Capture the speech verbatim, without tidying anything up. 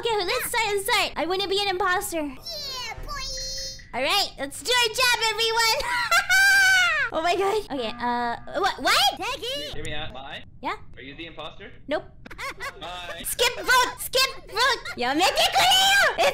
Okay, let's start. Let's start. I want to be an imposter. Yeah, boy. All right, let's do our job, everyone. Oh my god. Okay. Uh, what? What? Taggy. Hear me out. Bye. Yeah. Are you the imposter? Nope. Bye. Skip vote. Skip vote. Yamete kureo.